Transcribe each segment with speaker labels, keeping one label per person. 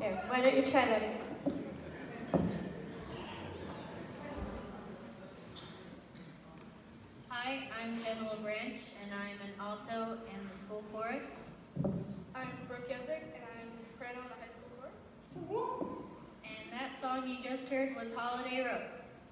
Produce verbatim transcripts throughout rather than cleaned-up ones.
Speaker 1: Here, why don't you try that?
Speaker 2: Hi, I'm Jenna LaBranch, and I'm an alto in the school chorus.
Speaker 3: I'm Brooke Yezek, and I'm a soprano in the high school chorus.
Speaker 2: And that song you just heard was Holiday Road.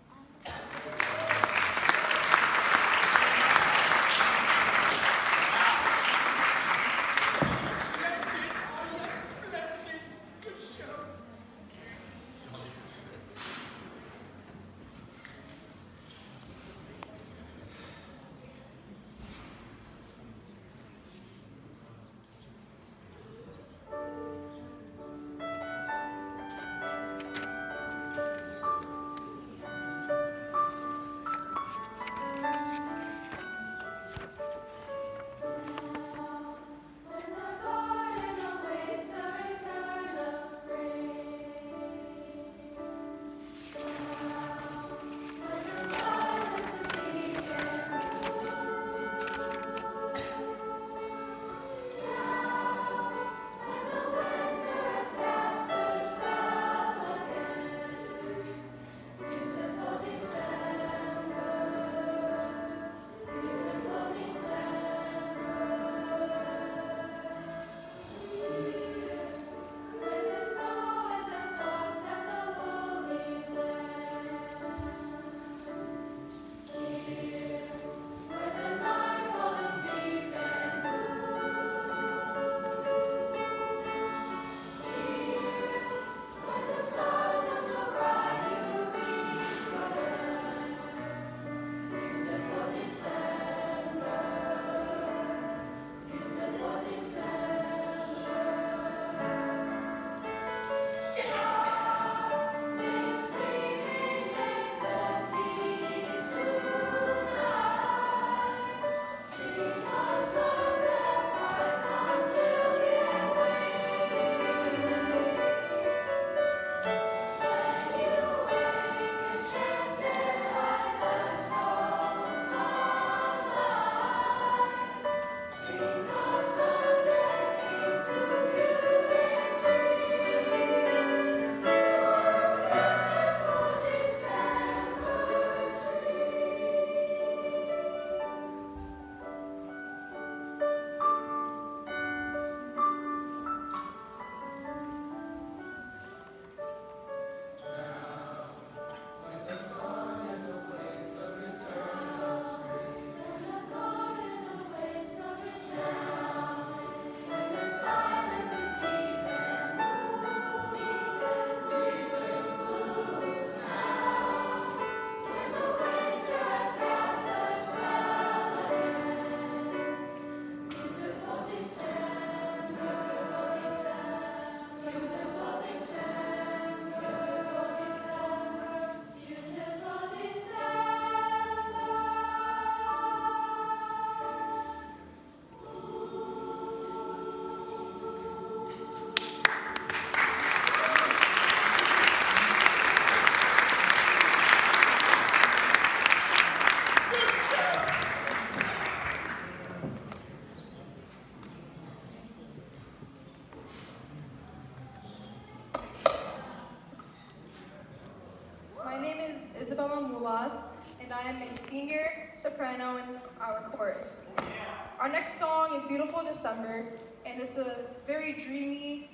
Speaker 3: Isabella Mulas, and I am a senior soprano in our chorus. Our next song is Beautiful December, and it's a very dreamy,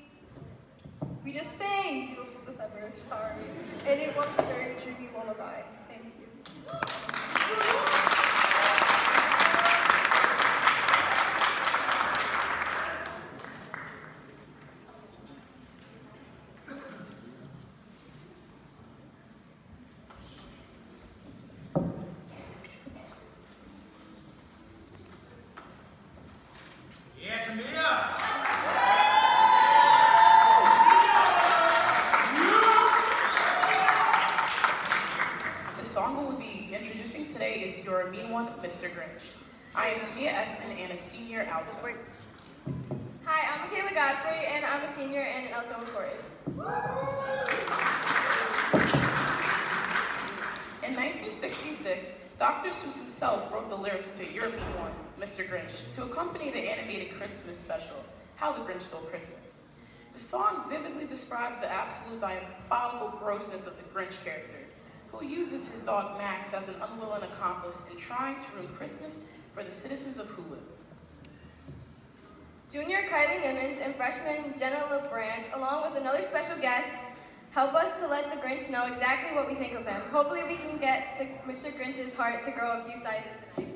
Speaker 3: we just sang Beautiful December, sorry, and it was a very dreamy lullaby. Thank you.
Speaker 4: Mister Grinch. I am Tamia Essen and a senior alto.
Speaker 3: Hi, I'm Michaela Godfrey and I'm a senior and an alto in chorus.
Speaker 4: In nineteen sixty-six, Doctor Seuss himself wrote the lyrics to Your Mean One, Mister Grinch, to accompany the animated Christmas special, How the Grinch Stole Christmas. The The song vividly describes the absolute diabolical grossness of the Grinch character, who uses his dog Max as an unwilling accomplice in trying to ruin Christmas for the citizens of Hula.
Speaker 1: Junior Kylie Nimmons and freshman Jenna LeBranch, along with another special guest, help us to let the Grinch know exactly what we think of him. Hopefully we can get the, Mister Grinch's heart to grow a few sizes tonight.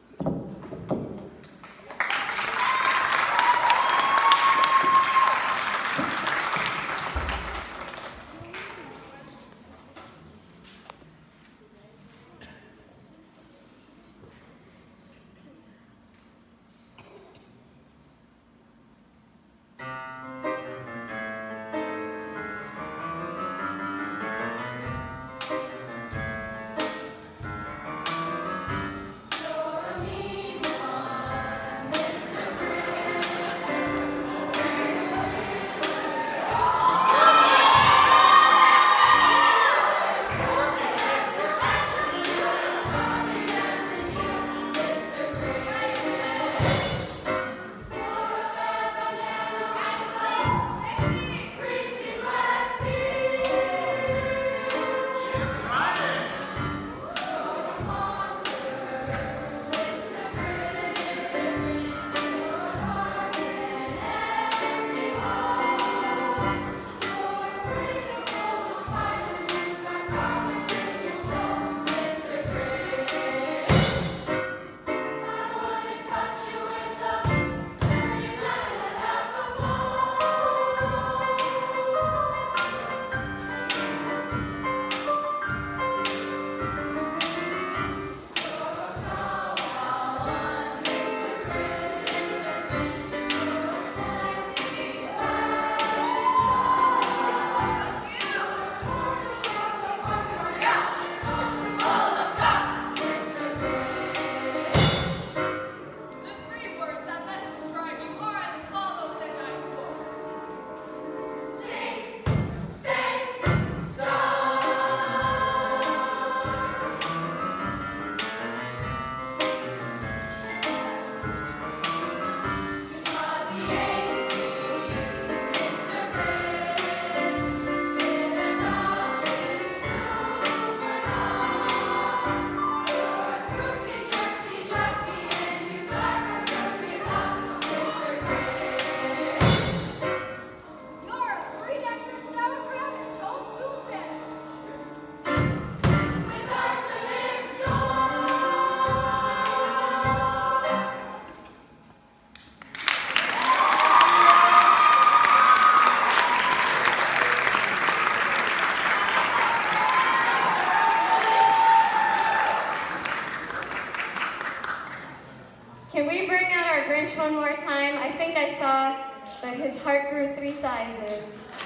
Speaker 1: Can we bring out our Grinch one more time? I think I saw that his heart grew three sizes.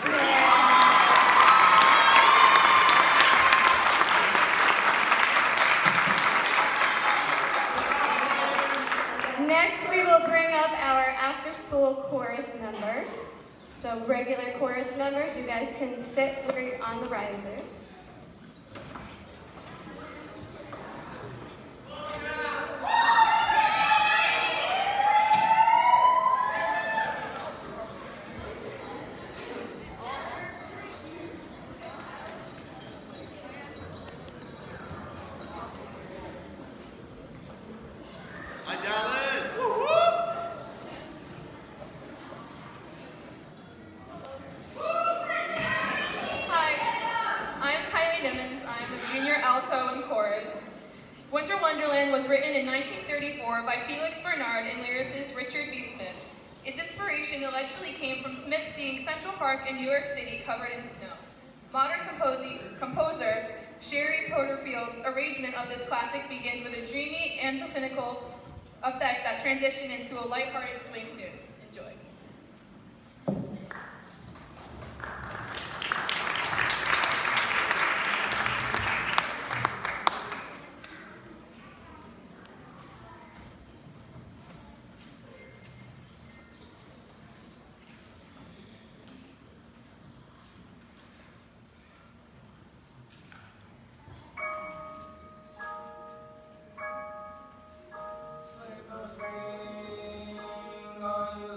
Speaker 1: Next, we will bring up our after-school chorus members. So regular chorus members, you guys can sit right on the risers.
Speaker 5: Winter Wonderland was written in nineteen thirty-four by Felix Bernard and lyricist Richard B. Smith. Its inspiration allegedly came from Smith seeing Central Park in New York City covered in snow. Modern composer Sherry Porterfield's arrangement of this classic begins with a dreamy antiphonical effect that transitioned into a lighthearted swing tune. Enjoy.
Speaker 6: Are you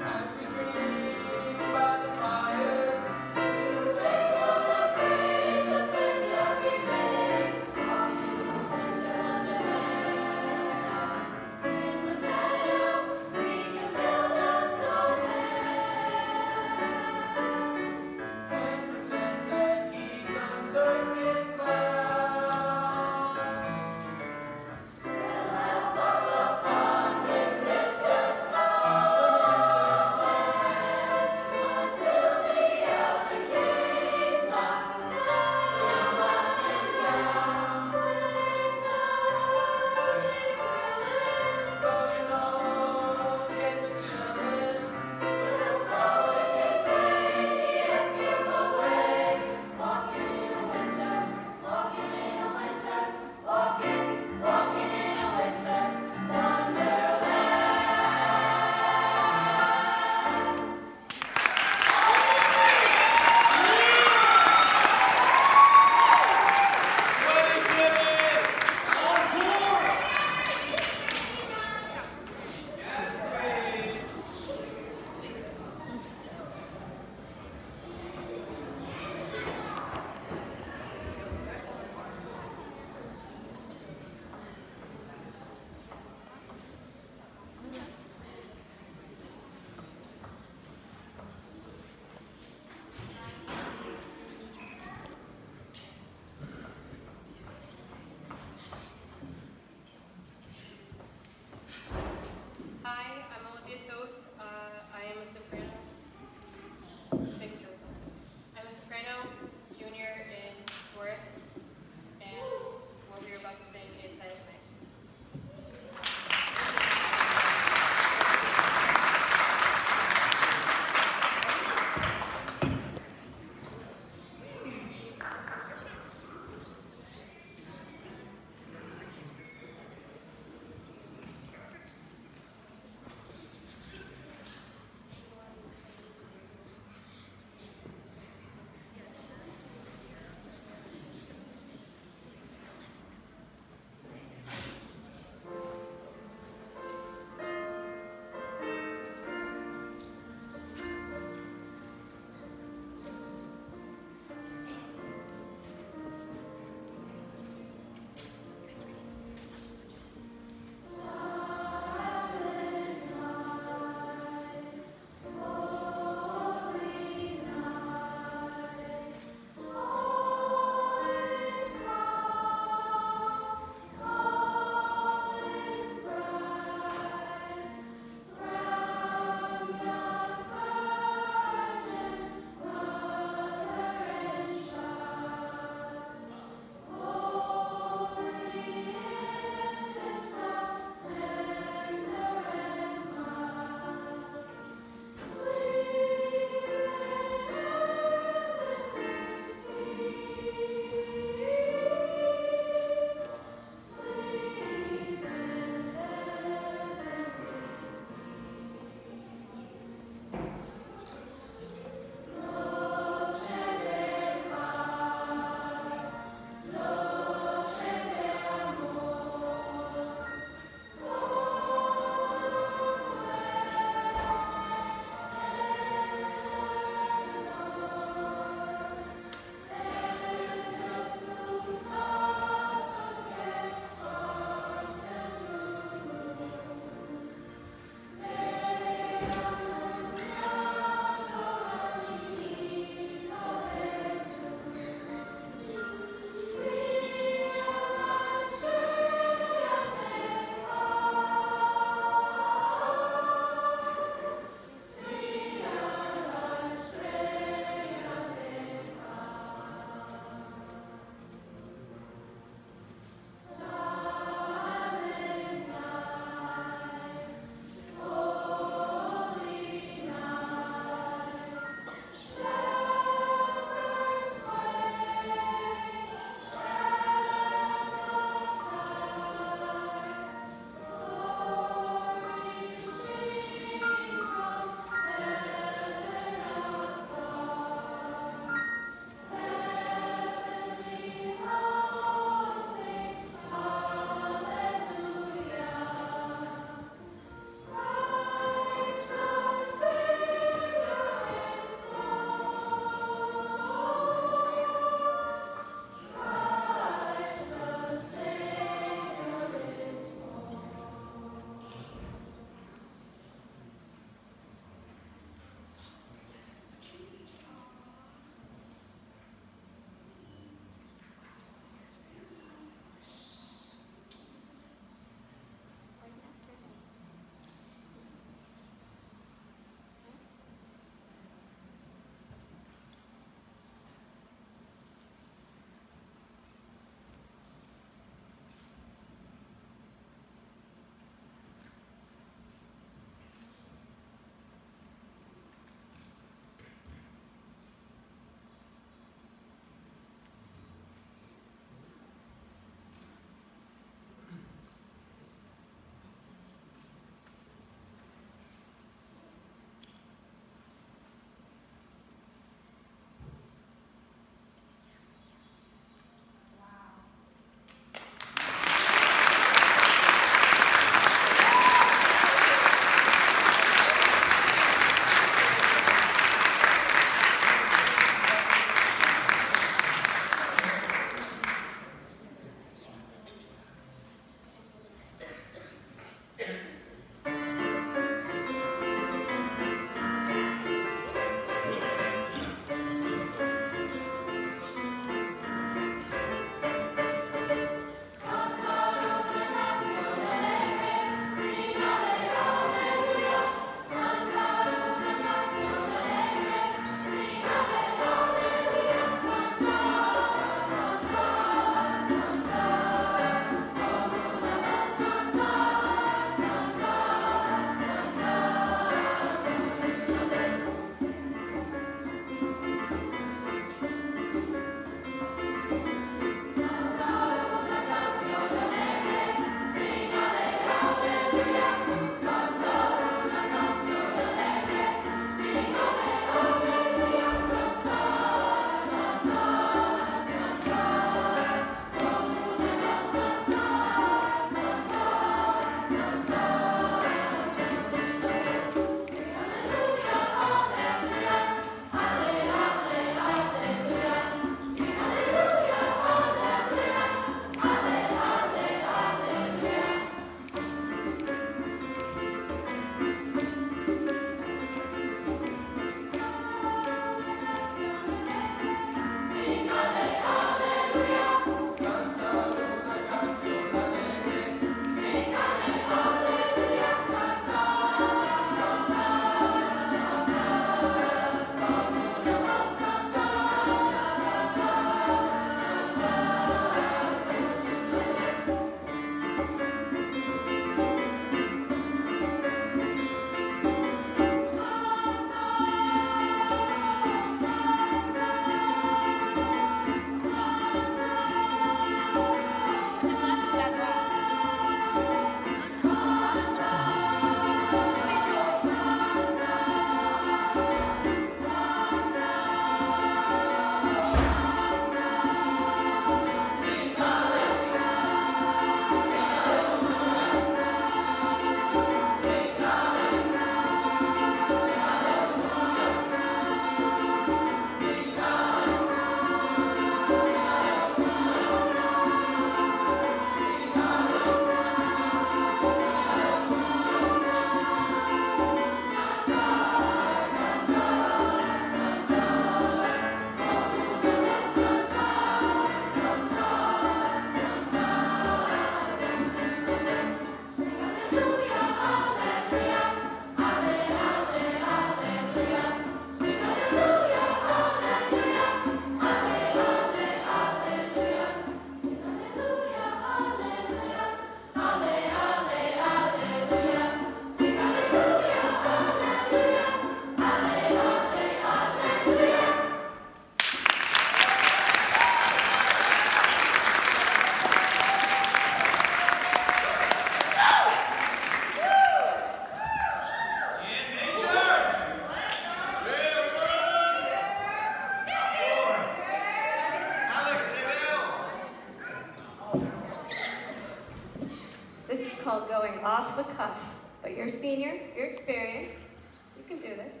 Speaker 6: called Going Off the Cuff. But you're a senior, you're experienced, you can do this.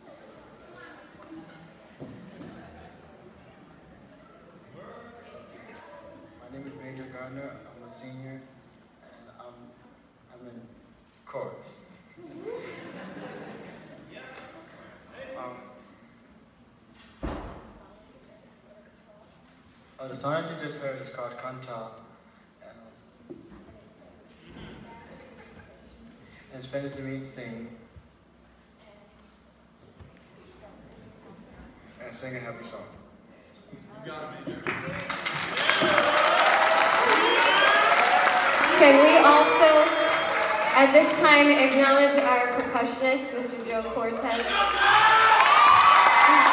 Speaker 7: My name is Major Gardner. I'm a senior, and I'm I'm in chorus. um, uh, the song that you just heard is called Canta. Um, in Spanish, it means sing. And sing a happy song. You got it, Major.
Speaker 6: Can we also, at this time, acknowledge our percussionist, Mister Joe Cortez? He's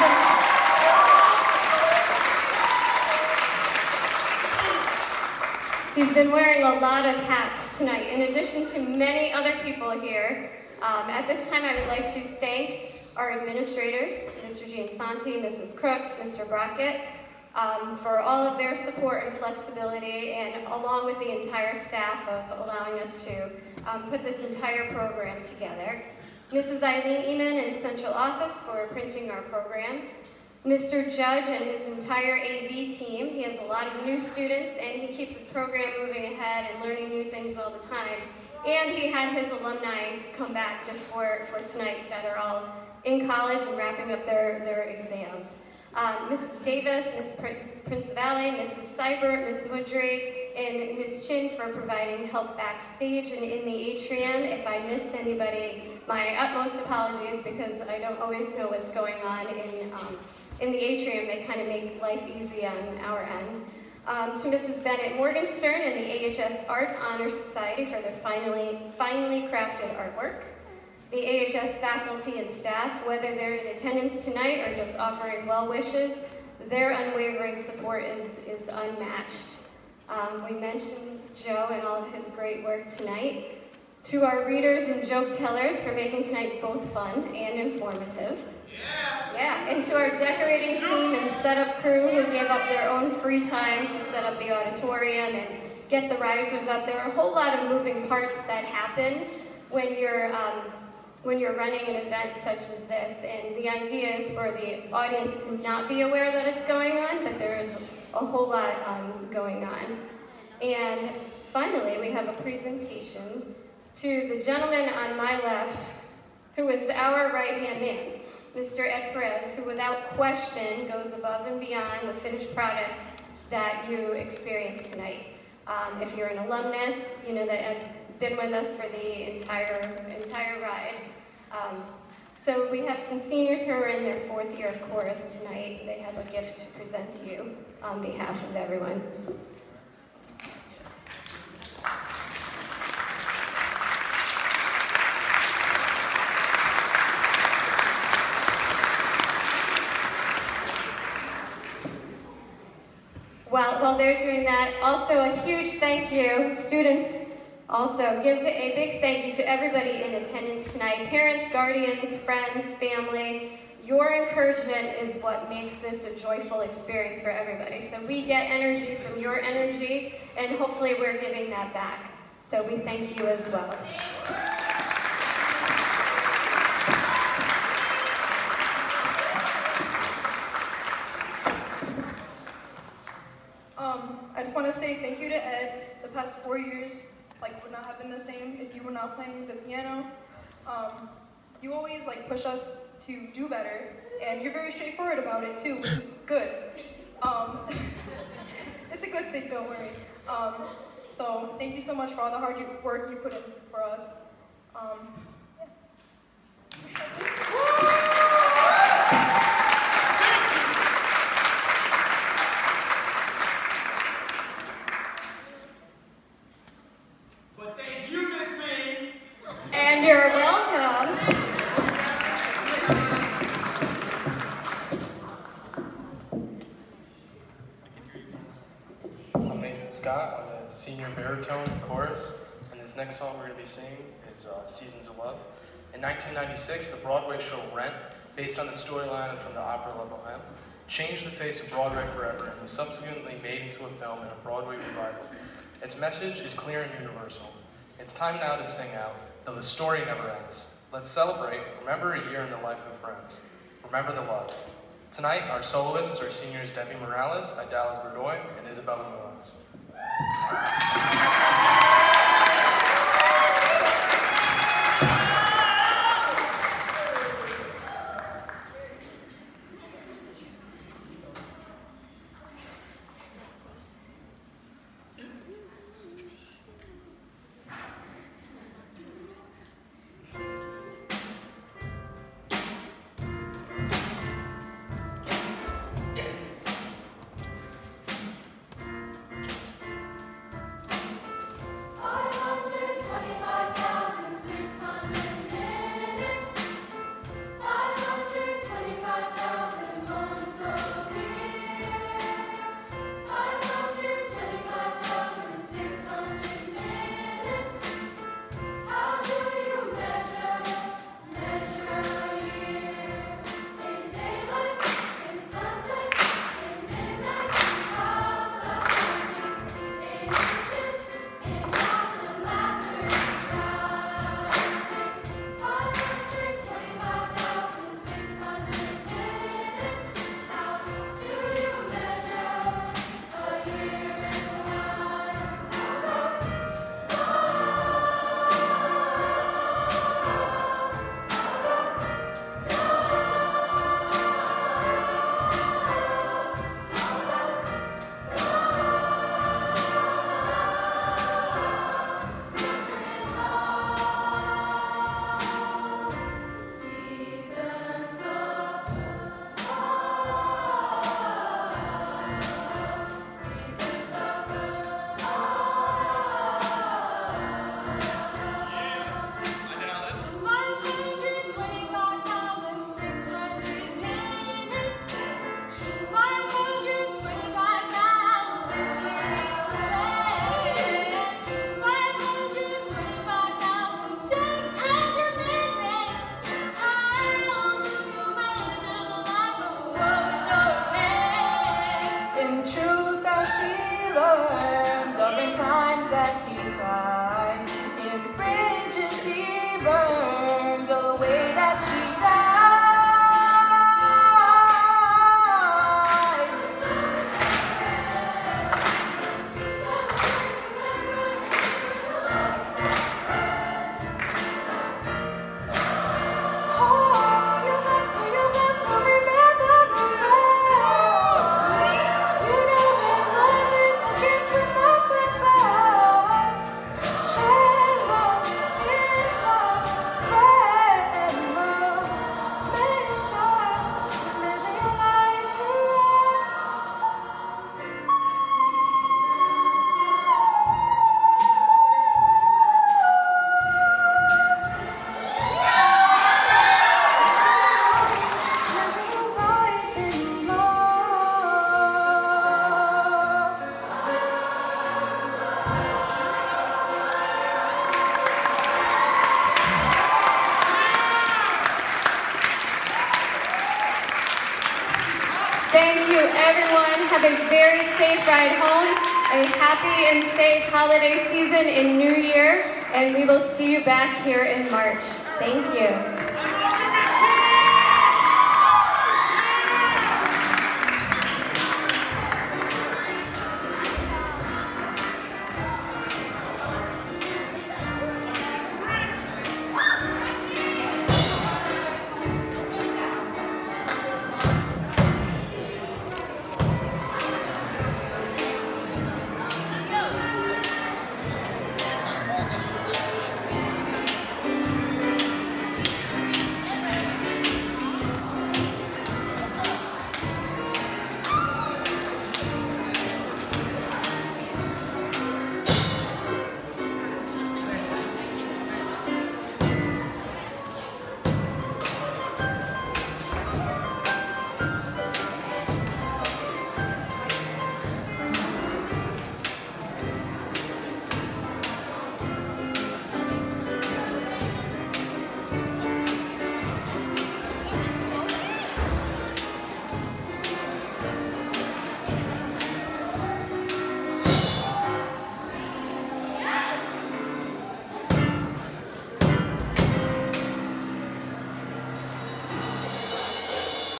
Speaker 6: been, he's been wearing a lot of hats tonight, in addition to many other people here. Um, at this time, I would like to thank our administrators, Mister Giansanti, Missus Crooks, Mister Brockett, Um, for all of their support and flexibility, and along with the entire staff of allowing us to um, put this entire program together. Missus Eileen Eman in Central Office for printing our programs. Mister Judge and his entire A V team. He has a lot of new students, and he keeps his program moving ahead and learning new things all the time. And he had his alumni come back just for, for tonight that are all in college and wrapping up their, their exams. Um, Missus Davis, Miz Principale, Missus Seibert, Miz Woodry, and Miz Chin for providing help backstage and in the atrium. If I missed anybody, my utmost apologies, because I don't always know what's going on in, um, in the atrium. They kind of make life easy on our end. Um, to Missus Bennett Morgenstern and the A H S Art Honor Society for their finally, finely crafted artwork. The A H S faculty and staff, whether they're in attendance tonight or just offering well wishes, their unwavering support is, is unmatched. Um, we mentioned Joe and all of his great work tonight. To our readers and joke tellers for making tonight both fun and informative. Yeah. Yeah, and to our decorating team and setup crew who gave up their own free time to set up the auditorium and get the risers up. There are a whole lot of moving parts that happen when you're um, when you're running an event such as this, and the idea is for the audience to not be aware that it's going on, but there is a whole lot um, going on. And finally, we have a presentation to the gentleman on my left, who is our right-hand man, Mister Ed Perez, who without question goes above and beyond the finished product that you experienced tonight. Um, if you're an alumnus, you know that Ed's been with us for the entire, entire ride. Um, so we have some seniors who are in their fourth year of chorus tonight. They have a gift to present to you on behalf of everyone. While, while they're doing that, also a huge thank you, students. Also, give a big thank you to everybody in attendance tonight. Parents, guardians, friends, family. Your encouragement is what makes this a joyful experience for everybody. So we get energy from your energy, and hopefully we're giving that back. So we thank you as well.
Speaker 3: Um, I just want to say thank you to Ed. The past four years, like, would not have been the same if you were not playing the piano. Um, you always like push us to do better, and you're very straightforward about it too, which is good. Um, it's a good thing, don't worry. Um, so thank you so much for all the hard work you put in for us. Um, yeah.
Speaker 6: And you're welcome.
Speaker 8: I'm Mason Scott. I'm a senior baritone chorus, and this next song we're going to be singing is uh, Seasons of Love. In nineteen ninety-six, the Broadway show Rent, based on the storyline from the opera La Boheme, changed the face of Broadway forever and was subsequently made into a film and a Broadway revival. Its message is clear and universal. It's time now to sing out, though the story never ends. Let's celebrate, remember a year in the life of friends. Remember the love. Tonight, our soloists are seniors Debbie Morales, Idalis Berdoy, and Isabella Munoz.
Speaker 6: Thank you, everyone. Have a very safe ride home, a happy and safe holiday season in New Year, and we will see you back here in March. Thank you.